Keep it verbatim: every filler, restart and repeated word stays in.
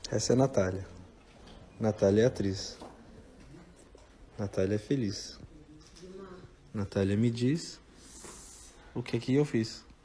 Essa é a Natália. Natália é atriz. Natália é feliz. Natália me diz o que que eu fiz.